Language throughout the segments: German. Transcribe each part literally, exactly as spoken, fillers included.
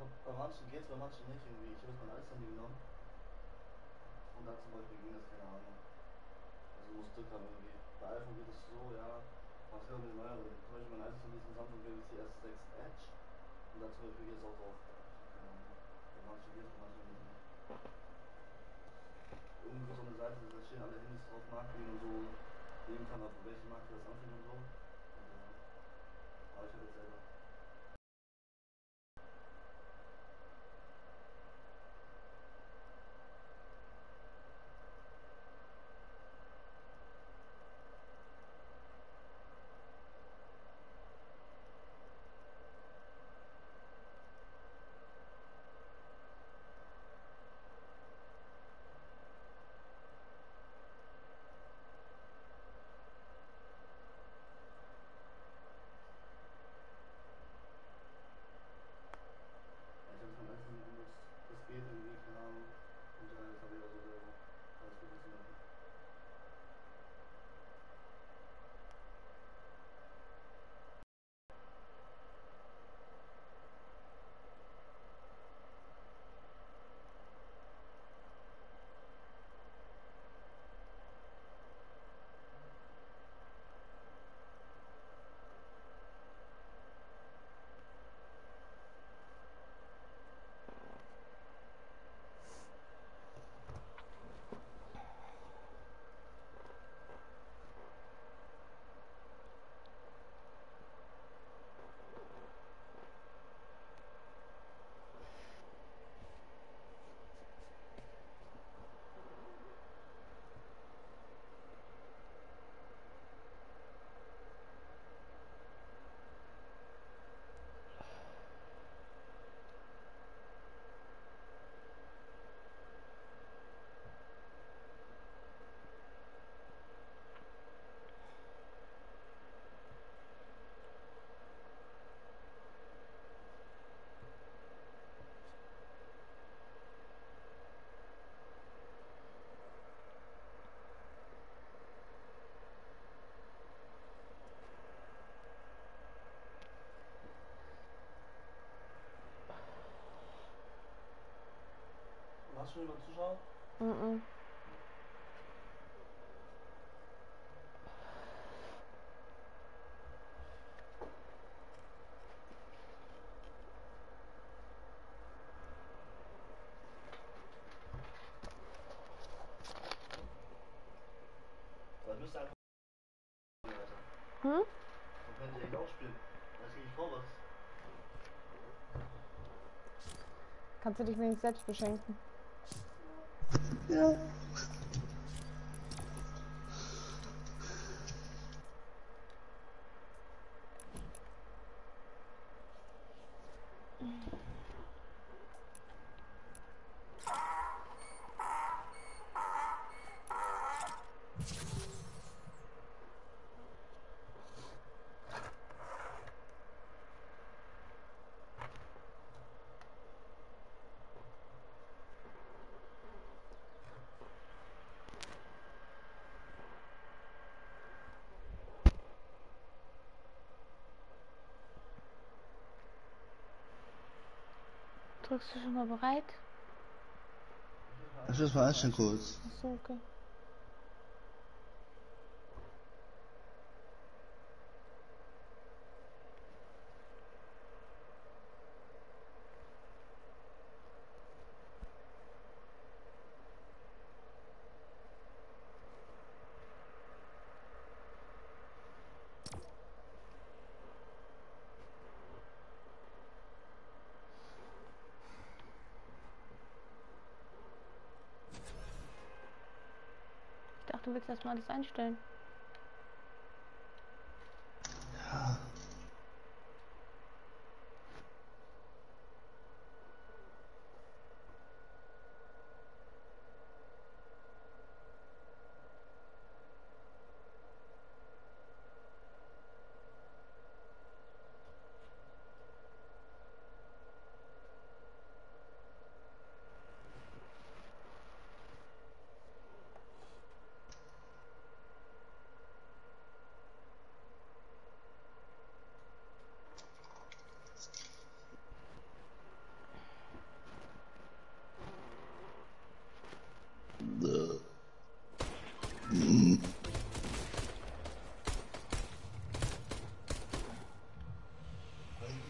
Bei manchen geht's, bei manchen nicht irgendwie. Ich habe jetzt mein altes Handy genommen und da zum Beispiel ging das, keine Ahnung. Also du musst Glück haben irgendwie. Bei iPhone geht es so, ja, was kann man mit neuer, zum Beispiel mein altes Handy ist ein Samsung Galaxy S sechs Edge und da zum Beispiel geht es auch drauf. Keine Ahnung. Bei manchen geht's, bei manchen nicht. Irgendwo so eine Seite, da stehen alle Handys drauf, Marken, wie man so nehmen kann, ab welche Marke das anfängt und so. Und, ja. Aber ich habe jetzt selber. Ja, ich habe jetzt mein altes Handy benutzt. Das geht irgendwie, keine Ahnung. Und ja, jetzt habe ich also selber. Alles gut zu machen. Hast du schon jemanden Zuschauer? Mhm. Das müsste einfach. Hm? Man könnte echt auch spielen. Da kriege ich vor was. Kannst du dich wenigstens selbst beschenken? Ja. Drückst du schon mal bereit? Ich muss mal einstellen kurz. Achso, okay. Ich dachte, du willst erstmal alles einstellen. Ja.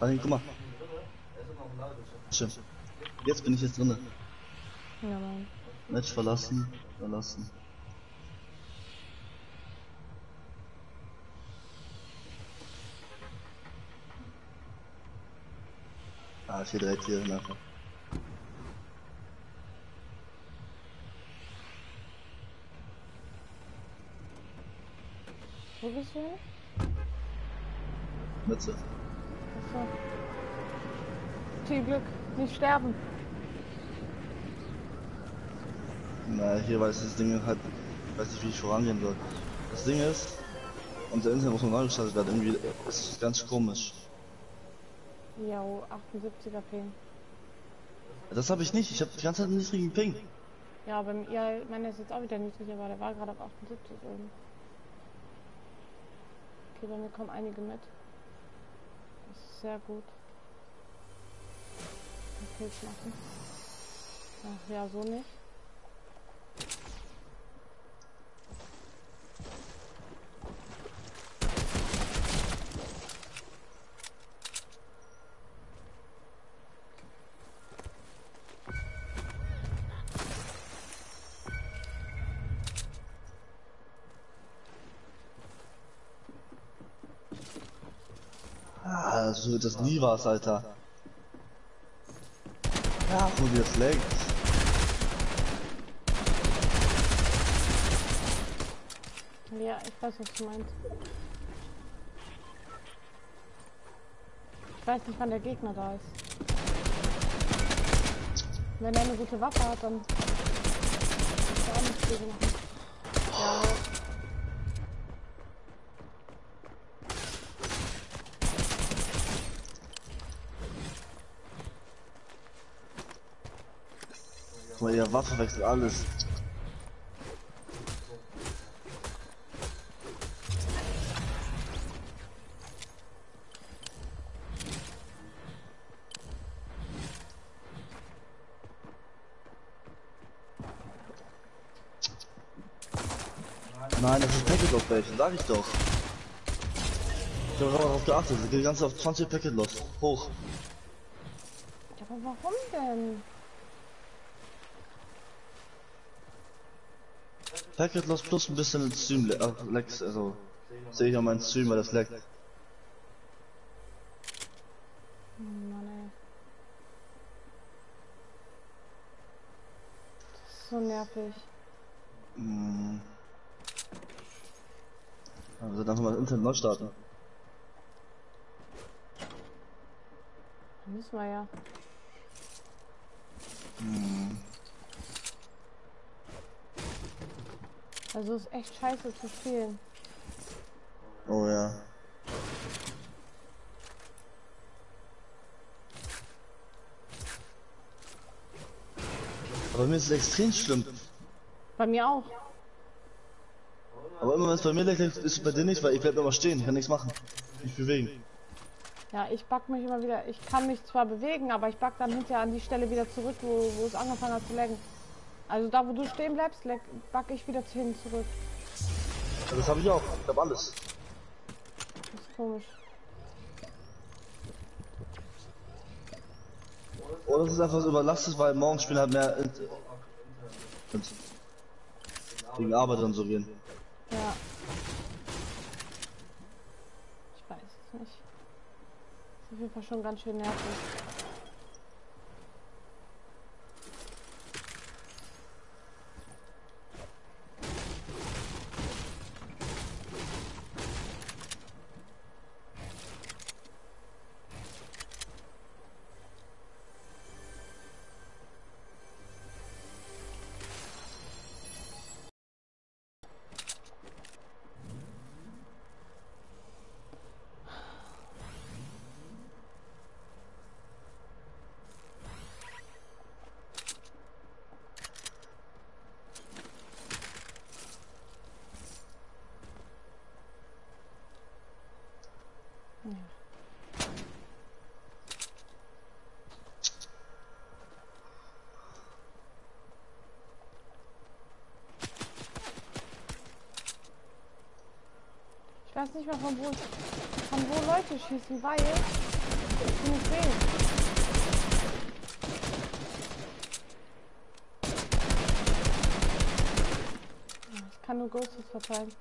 Warte, guck mal. Er ist immer auf dem Ladebildschirm. Schön. Jetzt bin ich jetzt drinne. Ja, Mann. Match verlassen. Verlassen. Ah, ich hier direkt hier nachher. Wo bist du hin? Mütze. Achso. Viel Glück. Nicht sterben. Na, hier weiß das Ding halt, ich weiß nicht, wie ich vorangehen soll. Das Ding ist, unser Internet muss neu gestartet werden, irgendwie ist es ganz komisch. Jo, achtundsiebziger Ping. Das habe ich nicht, ich habe die ganze Zeit einen niedrigen Ping. Ja, bei mir, meiner ist jetzt auch wieder niedrig, aber der war gerade auf achtundsiebzig oben. Okay, bei mir kommen einige mit. Das ist sehr gut. Kills machen. Ach ja, so nicht. Ah, so das nie war's, Alter. Ja, wo wir flankt. Ja, ich weiß, was du meinst. Ich weiß nicht, wann der Gegner da ist. Wenn er eine gute Waffe hat, dann kann er auch nichts gegen machen. Ja. Guck mal, ihre Waffe wechselt alles. Nein, das ist Packet Loss welchen, sag ich doch. Ich habe darauf geachtet, sie geht ganz auf zwanzig Packet Loss. Hoch. Ja, aber warum denn? Packet Loss plus ein bisschen Stream Lags, also sehe ich an meinen Stream, weil das leckt. Oh Mann, ey. Das ist so nervig. Hm. Also dann mal das Internet neu starten. Müssen wir ja. Hm. Also ist echt scheiße zu spielen. Oh ja. Aber mir ist es extrem schlimm. Bei mir auch. Aber immer wenn es bei mir leckt, ist es bei dir nicht, weil ich bleib immer stehen, ich kann nichts machen. Nicht bewegen. Ja, ich back mich immer wieder. Ich kann mich zwar bewegen, aber ich back dann hinterher an die Stelle wieder zurück, wo, wo es angefangen hat zu laggen. Also da, wo du stehen bleibst, leck, back ich wieder hin zurück. Ja, das habe ich auch. Ich hab alles. Das ist komisch. Oder es ist einfach so überlastet, weil morgens spielen halt mehr Int Int wegen Arbeit und so gehen. Ja. Ich weiß es nicht. Ist auf jeden Fall schon ganz schön nervig. Ja. Ich weiß nicht mehr von wo, von wo Leute schießen, weil Ich bin nicht weh. Ich kann nur Ghostes verteilen.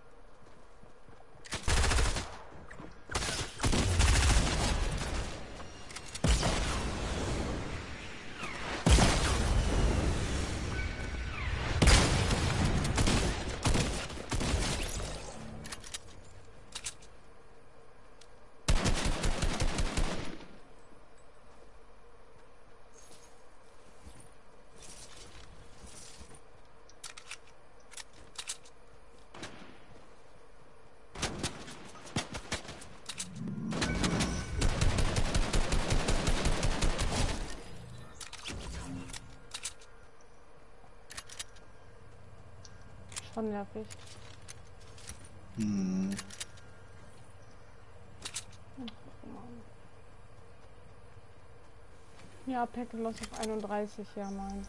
Schon nervig. Hm. Ja, Pack Loss auf einunddreißig, ja, mein.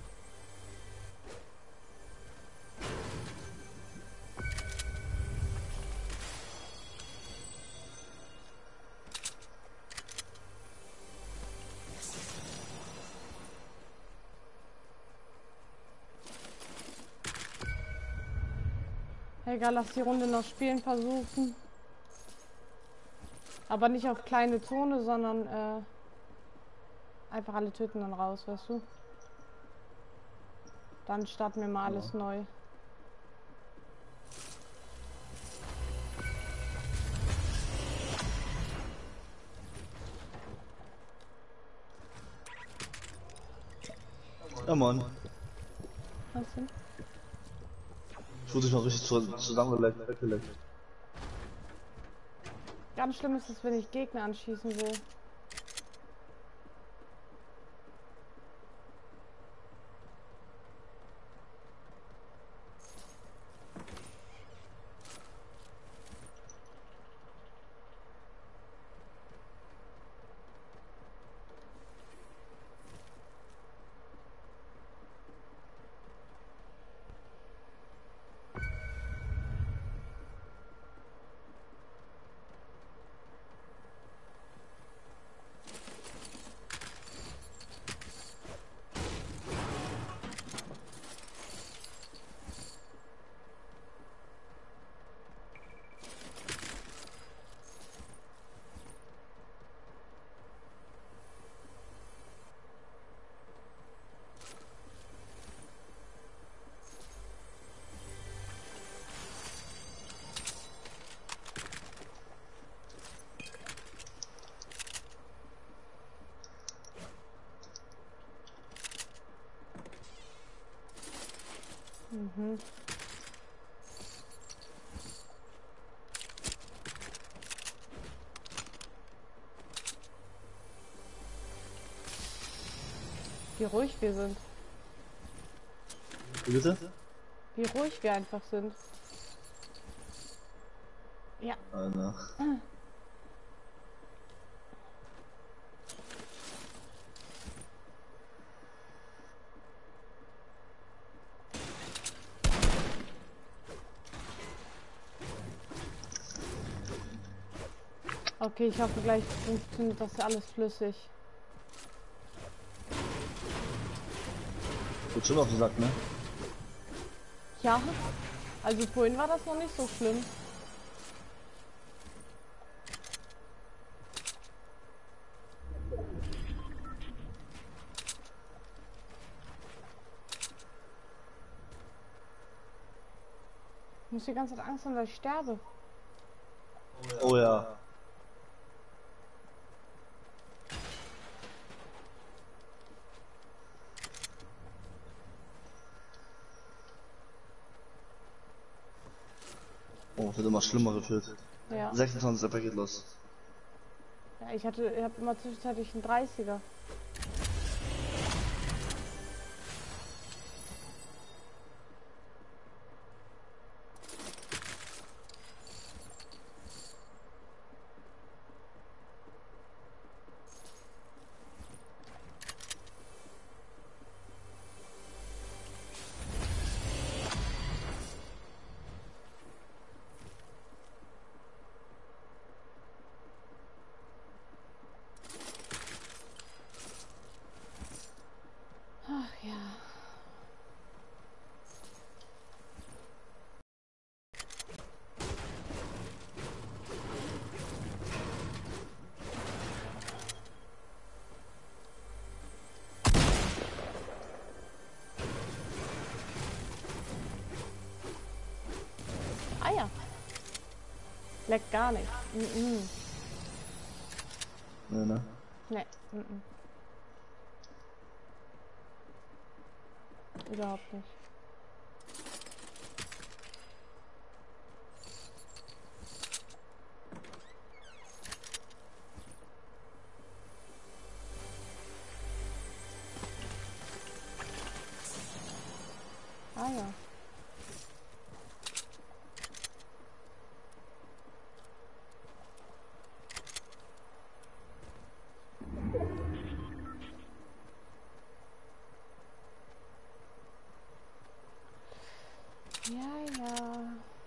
Egal, lass die Runde noch spielen versuchen. Aber nicht auf kleine Zone, sondern äh, einfach alle töten dann raus, weißt du? Dann starten wir mal alles Ja. neu. Ja, Mann. Was denn? Ich wurde dich noch richtig zu zusammengeleckt, weggeleckt. Ganz schlimm ist es, wenn ich Gegner anschießen will. Mhm. Wie ruhig wir sind. Wie bitte? Wie ruhig wir einfach sind. Ja. Alter. Okay, ich hoffe gleich funktioniert das alles flüssig. Wird schon auf den Sack, ne? Ja. Also vorhin war das noch nicht so schlimm. Ich muss die ganze Zeit Angst haben, dass ich sterbe. Oh ja. Oh, wird immer schlimmer gefühlt. Ja. sechsundzwanzig Paket los. Ja, ich hatte, ich habe immer zwischenzeitlich einen dreißiger. leckt gar nicht. Mhm. Nee, ne? Nee. Mhm. Überhaupt nicht. Ah ja. Ja, ja.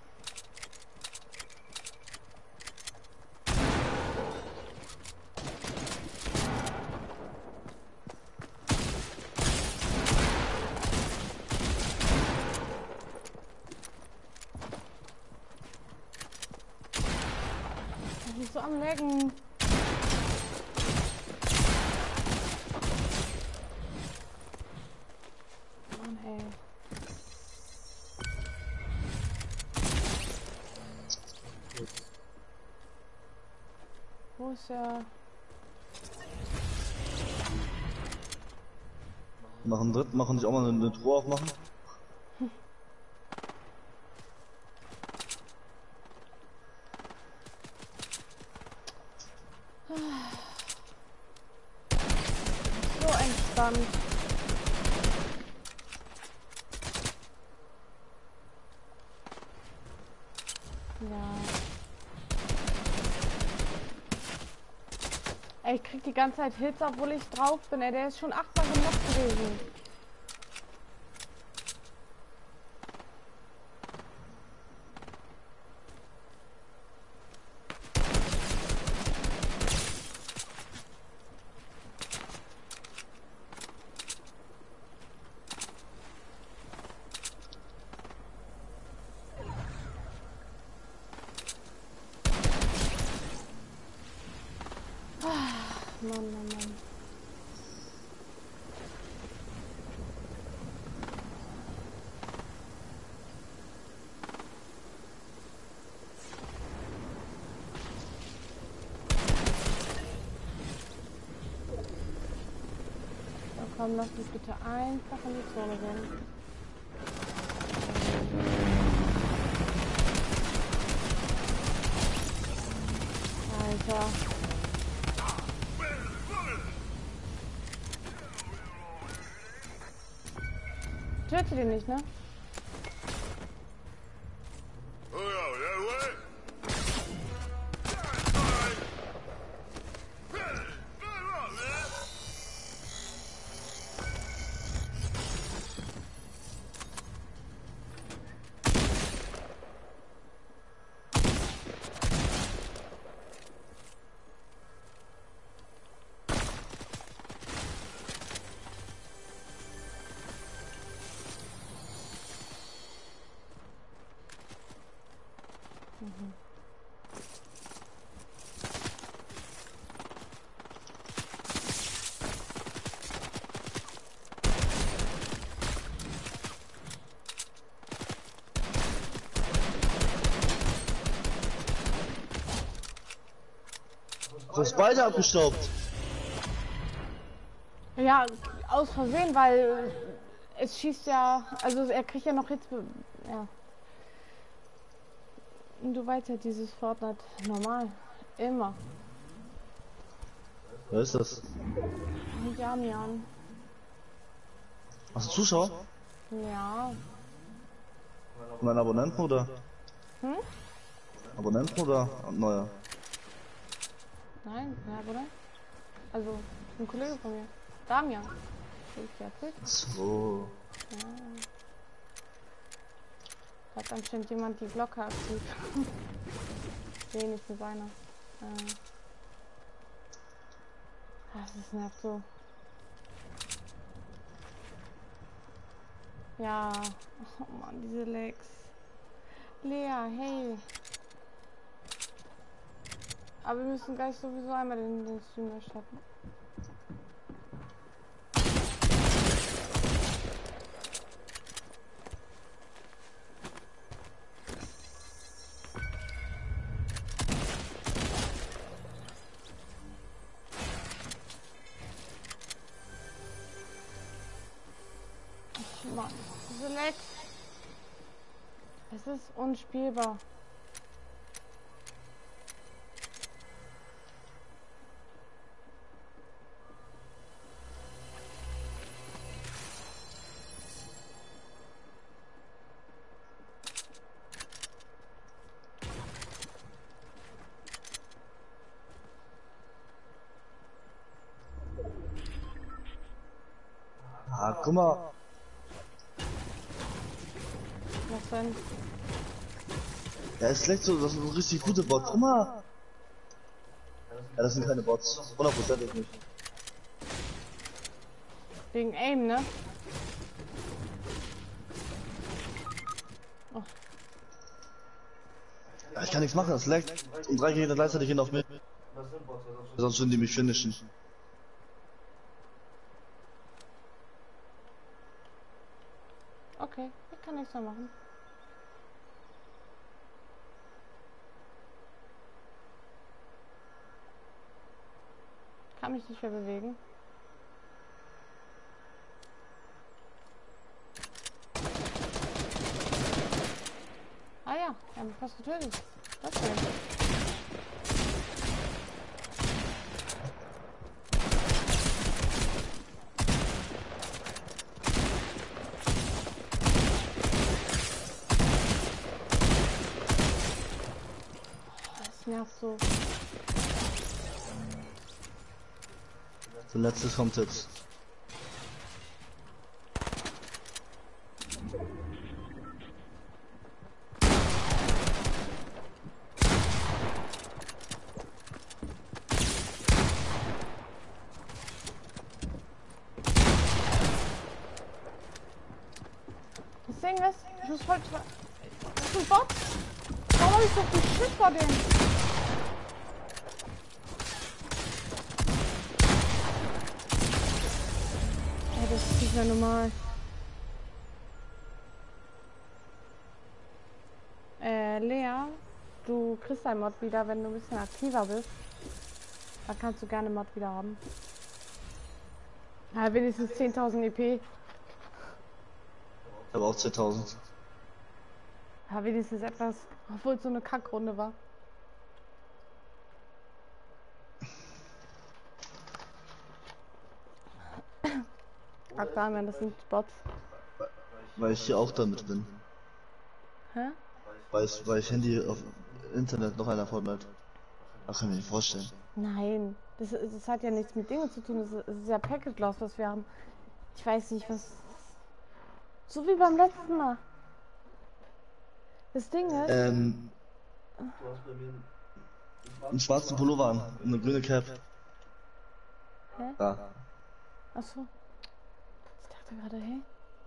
Das ist so am Lecken. Mann, ey. Wo ist er? Nach dem dritten machen sich auch mal eine, eine Truhe aufmachen. So entspannt. Ja. Ey, ich krieg die ganze Zeit Hits, obwohl ich drauf bin. Ey, der ist schon achtmal genockt gewesen. Mann, Mann, Mann. So, komm, lass mich bitte einfach in die Zone gehen. Alter. Töte den nicht, ne? Mhm. Du hast beide abgestaubt. Ja, aus Versehen, weil es schießt ja, also er kriegt ja noch Hits, ja. Und du weißt ja, dieses Fortnite normal, immer. Wer ist das? Jamian. Hast du Zuschauer? Ja. Mein Abonnenten oder? Hm? Abonnenten oder neuer? Nein, ja, oder? Also, ein Kollege von mir. Damian. Hab ich dir erzählt? So. Ja. Da hat anscheinend jemand die Glocke aktiv. Wenigstens einer. Äh. Das ist nervt so. Ja. Oh Mann, diese Legs. Lea, hey. Aber wir müssen gleich sowieso einmal den, den Stream neu starten. Mann, Select. Es ist unspielbar. Ah, guck mal. Was denn? Ja, es leckt so, das sind richtig gute Bots. Guck mal. Ja, das sind keine Bots. Hundertprozentig nicht. Wegen Aim, ne? Oh, Ja, ich kann nichts machen, das leckt. Und drei Gegner gleichzeitig hin auf mich. Das sind Bots, weil sonst Sonst würden die mich finishen. okay, ich kann nichts mehr machen. Kann mich nicht mehr bewegen. Ah ja, wir haben mich fast getötet. Das ist schön. Das nervt so. Der letzte kommt jetzt. Das Ding ist, ich muss voll... Das ist ein Bot. Warum hab ich so viel Shit vor denen? Ey, das ist nicht mehr normal. Äh, Lea, du kriegst dein Mod wieder, wenn du ein bisschen aktiver bist. Dann kannst du gerne Mod wieder haben. Ja, wenigstens zehntausend E P. Ich habe auch zehntausend. Ja, wenigstens etwas, obwohl es so eine Kackrunde war. Ach, Damian, das sind Bots. Weil ich hier auch damit bin. Hä? Weil ich, weil ich Handy auf Internet noch einer vollbleibt. Ach, kann ich mir nicht vorstellen. Nein, das, das hat ja nichts mit Dingen zu tun. Das ist, das ist ja Packet Loss, was wir haben. Ich weiß nicht, was... So wie beim letzten Mal. Das Ding ist... Ähm, du hast bei mir einen schwarzen Pullover an und eine grüne Cap. Hä? Ja. Achso. Ich dachte gerade, hey.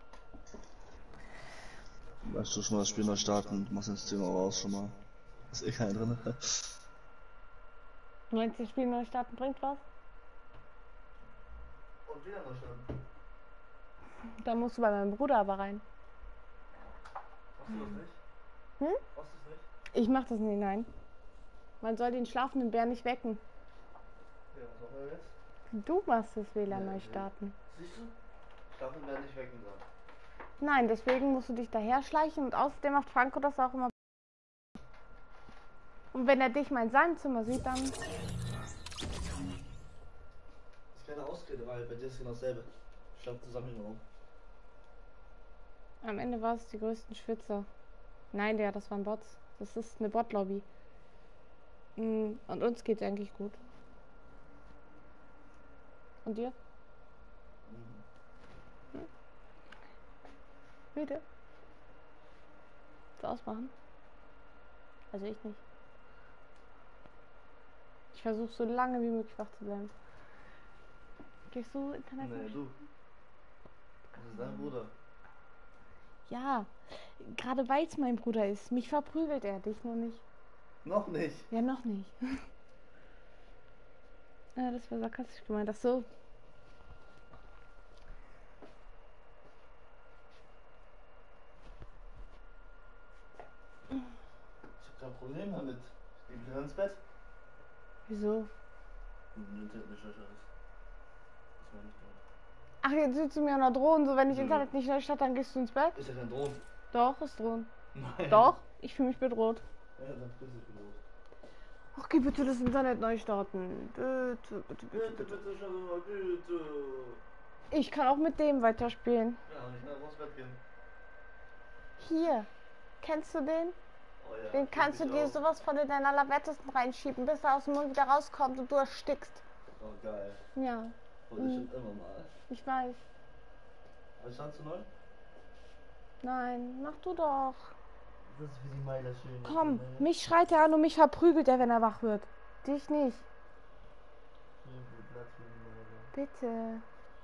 Weißt du schon mal das Spiel neu starten, machst das Thema raus schon mal. Ist eh keiner drin. Meinst du, das Spiel neu starten bringt was? und wieder neu starten. Da musst du bei meinem Bruder aber rein. Machst du das nicht? Hm? Machst du das nicht? Ich mach das nie, nein. Man soll den schlafenden Bär nicht wecken. Ja, was machen wir jetzt? Du machst das W L A N Ja, neu okay. starten. Siehst du? Schlafen werden nicht wecken sagen. Nein, deswegen musst du dich daher schleichen und außerdem macht Franco das auch immer. Und wenn er dich mal in seinem Zimmer sieht, dann... Das ist keine Ausrede, weil bei dir ist genau dasselbe. Schlafen zusammen im Raum. Am Ende war es die größten Schwitzer. Nein, der, das waren Bots. Das ist eine Bot-Lobby. Mm, Und uns geht's eigentlich gut. Und dir? Mhm. Müde? Willst du ausmachen? Also ich nicht. Ich versuche so lange wie möglich wach zu bleiben. Gehst du Internet? Nee, du. Das ist dein Bruder. Ja, gerade weil es mein Bruder ist. Mich verprügelt er, dich nur nicht. Noch nicht. Ja, noch nicht. Ja, das war sarkastisch gemeint. Ach so. Ich hab kein Problem damit. Ich nehme dich ins Bett. Wieso? Und Internet nicht löscher ist. Das meine ich Ach, jetzt willst du mir auch noch drohen, so wenn ich Nö. Internet nicht neu starte, dann gehst du ins Bett? Ist ja kein Drohnen. Doch, ist drohen. Nein. Doch, ich fühle mich bedroht. Ja, dann bist du bedroht. Ach, geh bitte das Internet neu starten. Bitte, bitte, bitte, Bitte, bitte. bitte, schau mal, bitte. Ich kann auch mit dem weiterspielen. Ja, und ich kann aufs Bett gehen. Hier. Kennst du den? Oh ja. Den kannst du ich dir auch. sowas von in deinen Allerwertesten reinschieben, bis er aus dem Mund wieder rauskommt und du erstickst. Oh, geil. Ja, Und Mhm. ich schon immer mal. ich weiß. Was hast du neu? Nein, mach du doch. Das ist für die Meiler schön. Komm, mich schreit er an und mich verprügelt er, wenn er wach wird. Dich nicht. Bitte.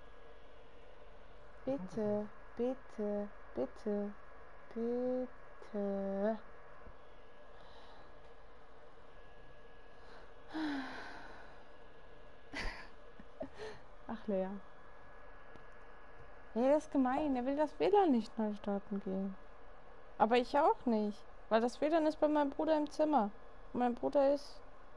Bitte, bitte, bitte, bitte. Ach, Lea. Nee, das ist gemein. Er will das W L A N nicht neu starten gehen. Aber ich auch nicht. Weil das W L A N ist bei meinem Bruder im Zimmer. Und mein Bruder ist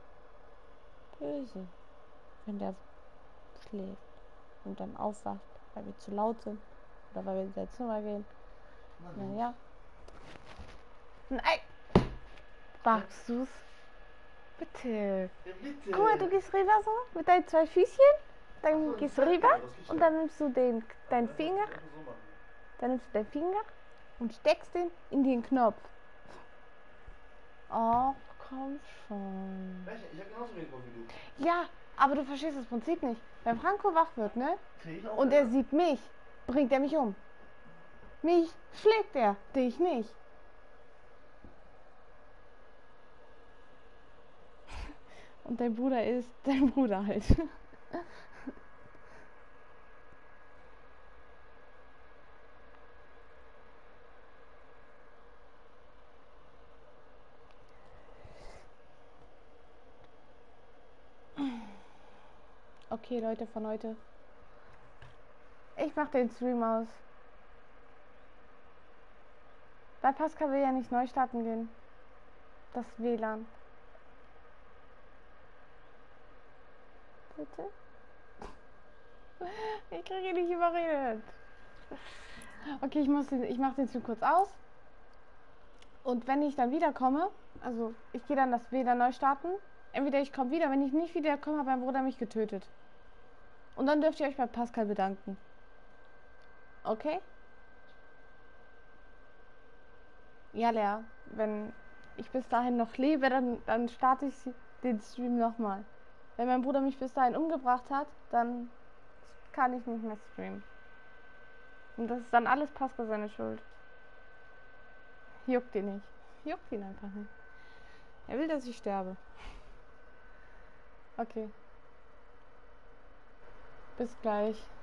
böse, wenn der schläft und dann aufwacht, weil wir zu laut sind. Oder weil wir in sein Zimmer gehen. Naja. Nein! Magst du's? Bitte. Ja, bitte. Guck mal, du gehst rüber so mit deinen zwei Füßchen. Dann Ach, gehst du das rüber das geht und ja. dann nimmst du den, deinen Ja, Finger, das kannst du so machen. dann nimmst du deinen Finger und steckst den in den Knopf. Oh, komm schon. Echt? Ich hab genauso wenig Bock wie du. Ja, aber du verstehst das Prinzip nicht. Wenn Franco wach wird, ne? Krieg ich auch Und wieder. er sieht mich, bringt er mich um. Mich schlägt er, dich nicht. Und dein Bruder ist dein Bruder halt. Okay, Leute von heute. Ich mach den Stream aus. Weil Pascal will ja nicht neu starten gehen. Das W L A N. Bitte? Ich kriege ihn nicht überredet. Okay, ich muss den, ich mache den Stream kurz aus. Und wenn ich dann wiederkomme, also ich gehe dann das W L A N neu starten. Entweder ich komme wieder, wenn ich nicht wiederkomme, hat mein Bruder mich getötet. Und dann dürft ihr euch bei Pascal bedanken. Okay? Ja, Lea, wenn ich bis dahin noch lebe, dann, dann starte ich den Stream nochmal. Wenn mein Bruder mich bis dahin umgebracht hat, dann kann ich nicht mehr streamen. Und das ist dann alles Pascal seine Schuld. Juckt ihn nicht. Juckt ihn einfach nicht. Er will, dass ich sterbe. Okay. Bis gleich.